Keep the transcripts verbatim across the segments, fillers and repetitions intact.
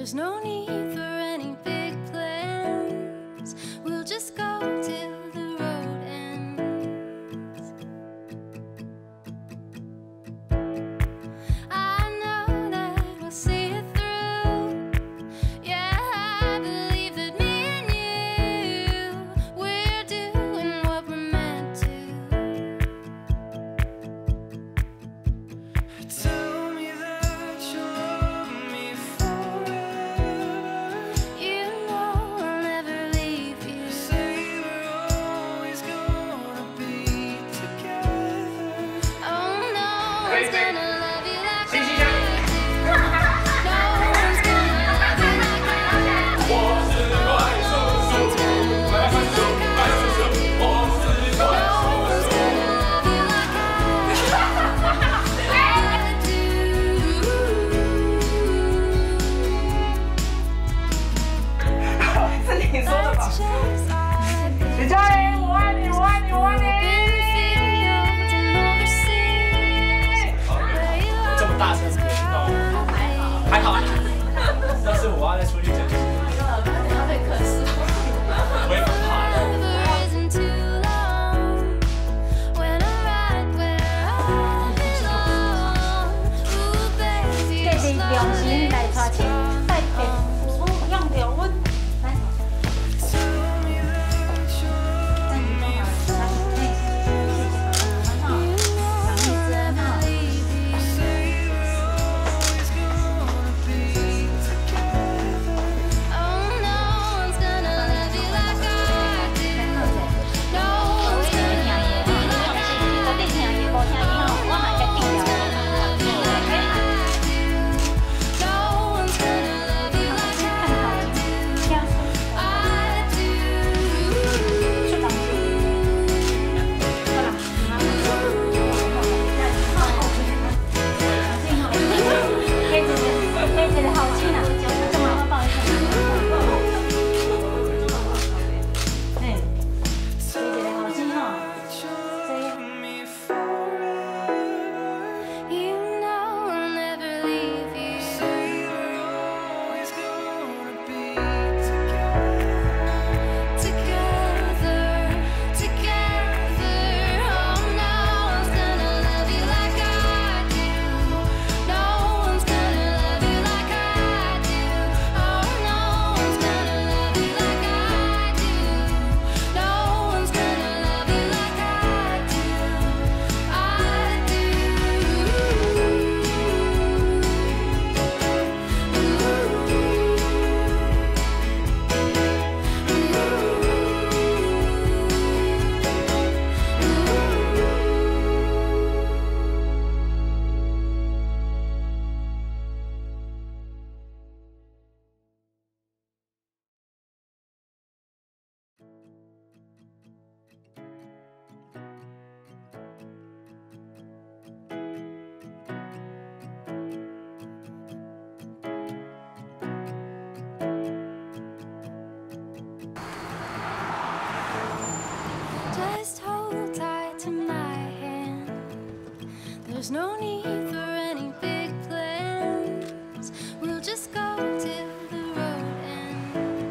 There's no need for any big plans. We'll just go till the road ends. I know that we'll see it through. Yeah, I believe that me and you, we're doing what we're meant to. Tell me that you love me forever. You know I'll never leave you. Say we're always gonna be together. Oh, no one's gonna love you like I do. No one's gonna love you like I do. No one's gonna love you like I do. No one's gonna love you like I do. 是你说的吧？李佳玲，我爱你，我爱你，我爱你。 这么大声是没听到吗？还好，还好。但是我要再出去讲。我也蛮怕的。 继续用心来带钱，带钱服务用着阮。来。 Just hold tight to my hand. There's no need for any big plans. We'll just go till the road ends.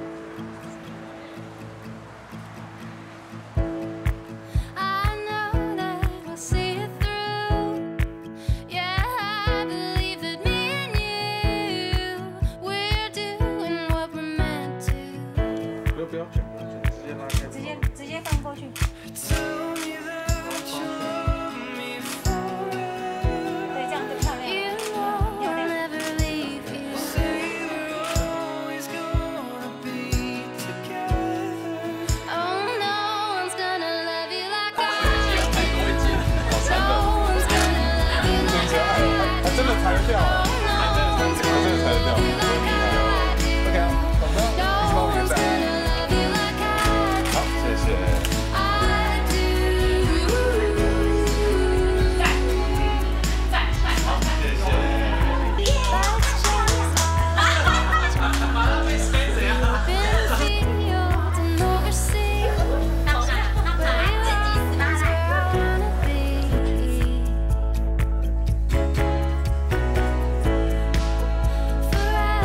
I know that we'll see it through. Yeah, I believe that me and you, we're doing what we're meant to. 不要不要卷，不要卷，直接拉开。 直接直接放过去。 Tell me that you love me forever. 对，这样就漂亮。 You know I'll never leave you. Say we're always gonna be together. Oh, no one's gonna love you like I do. No one's gonna love you like I do. 他真的裁得掉，他真的裁得掉，很厉害。OK 啊，懂的，一起帮我点赞。好，谢谢。 Forever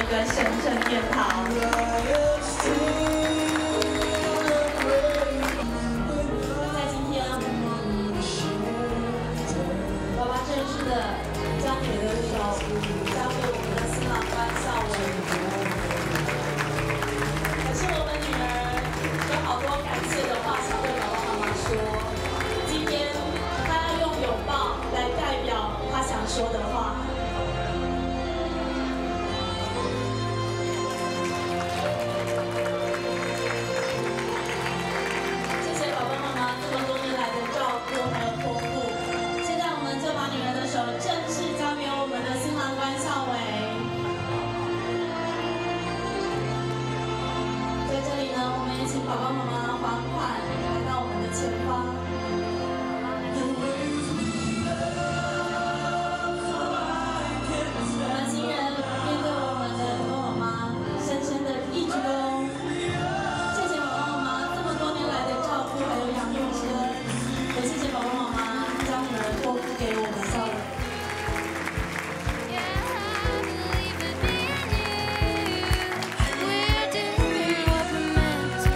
个神圣殿堂。在今天，爸爸正式的将你的手交给我们的新郎官孝文。可是我们女儿有好多感谢的话想对爸爸妈妈说。今天她要用拥抱来代表她想说的话。谢谢爸爸妈妈这么多年来的照顾还有托付。现在我们就把女儿的手正式交给我们的新郎官孝伟。在这里呢，我们也请爸爸妈妈缓缓来到我们的前方。我们新人面对我们的爸爸妈妈，深深的一鞠躬。谢谢爸爸妈妈这么多年来的照顾还有养育之恩，也谢谢爸爸妈妈将女儿托付给我们孝伟。 Yeah, I believe that me and you, we're doing what we're meant to.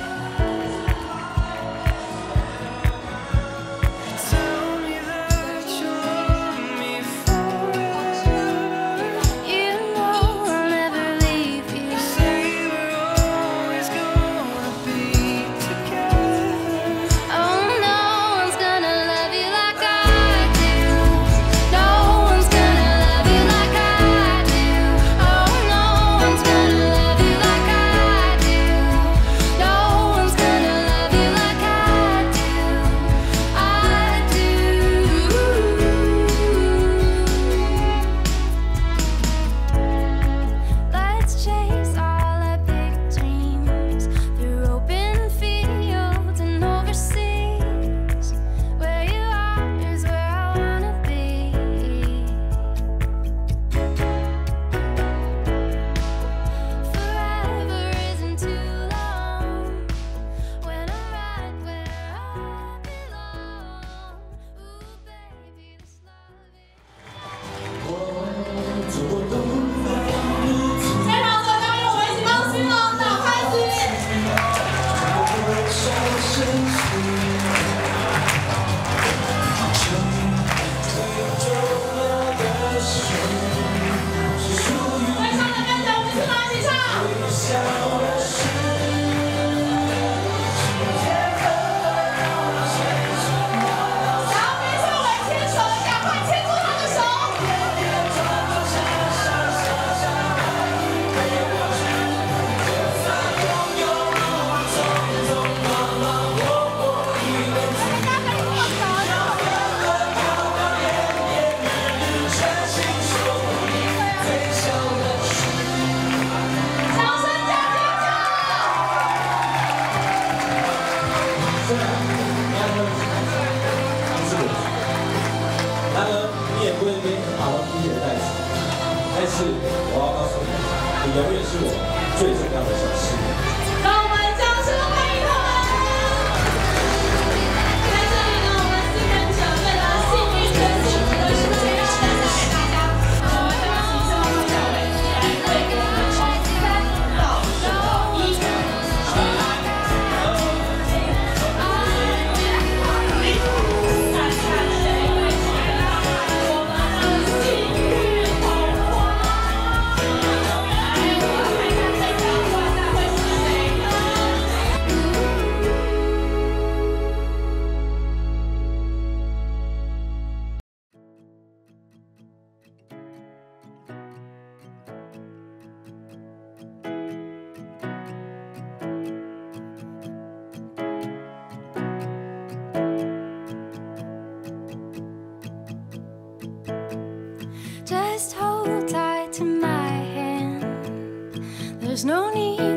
Tell me that you love me forever. You know I'll never leave you. Say we're always gonna be together. Oh, no one's gonna love you like I do. No one's gonna love you like I do. Oh, no one's gonna love you like I do. No one's gonna love you like I do. I do. Let's chase all our big dreams through open fields and overseas. Where you are is where I wanna be. Forever isn't too long when I'm right where I belong. Ooh, baby, this love is. 现场所有我们一起帮新郎打拍子。在上的跟着我们新郎一起唱。想要跟孝伟牵手的，赶快牵住他的手。掌声加尖然而，你也不会跟好好披着在一起。但是，我要告诉你，你永远是我最重要的小事。 叫！让我们掌声欢迎他们。在这里呢，我们新人者为了幸运跟幸福的时间，要分享给大家。我们邀请孝伟孝伟来为我们从三到十一。看看谁会先来，我们的幸运红花。来，我们看看这条花带会是谁呢？ Just hold tight to my hand. There's no need